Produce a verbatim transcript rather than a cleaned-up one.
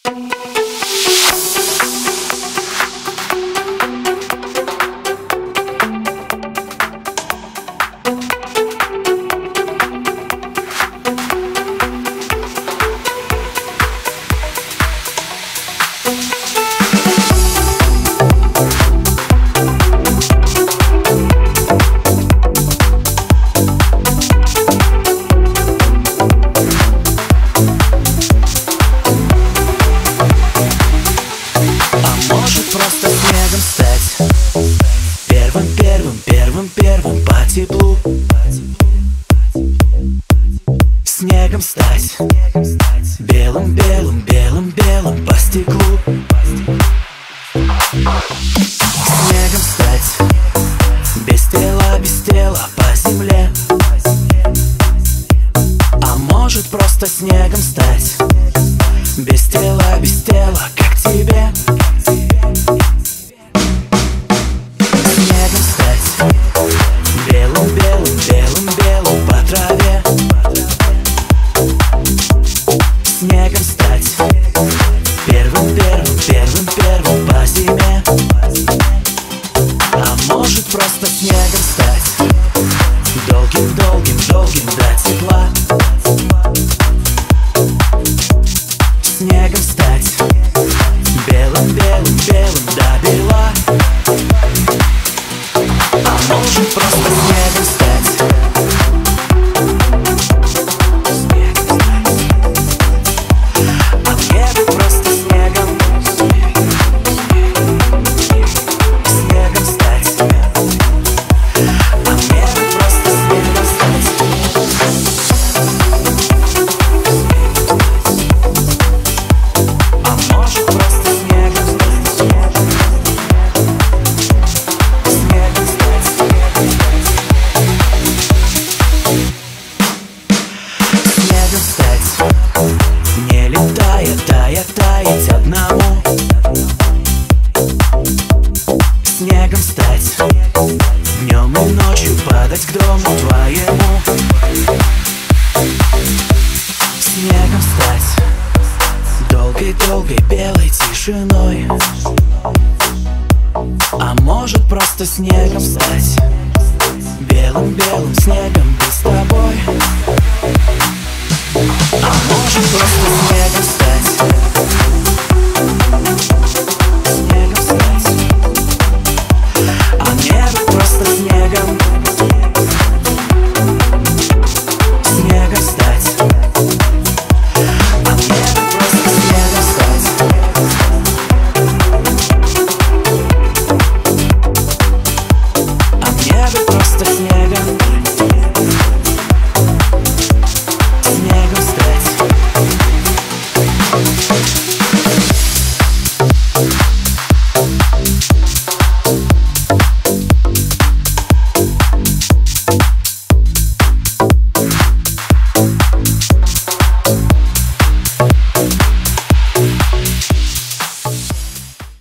Просто снегом стать первым, первым, первым, первым по теплу. Снегом стать белым, белым, белым, белым по стеклу. Снегом стать без тела, без тела по земле. А может просто снегом стать без тела, без тела, как тебе. Снегом стать белым, белым, белым, белым по траве. Снегом стать первым, первым, первым, первым по зиме. А может просто снегом стать долгим, долгим, долгим до тепла. Снегом стать белым, белым, белым до бела. А может просто снегом стать. А мне бы просто снегом. Снегом стать. А мне бы просто снегом стать. А может просто снегом стать. Снегом стать. Снегом стать. Не летая, тая, таять одному. Снегом стать. Днем и ночью падать к дому твоему. Снегом стать долгой-долгой белой тишиной. А может просто снегом стать белым-белым снегом быть с тобой. А может просто снегом стать.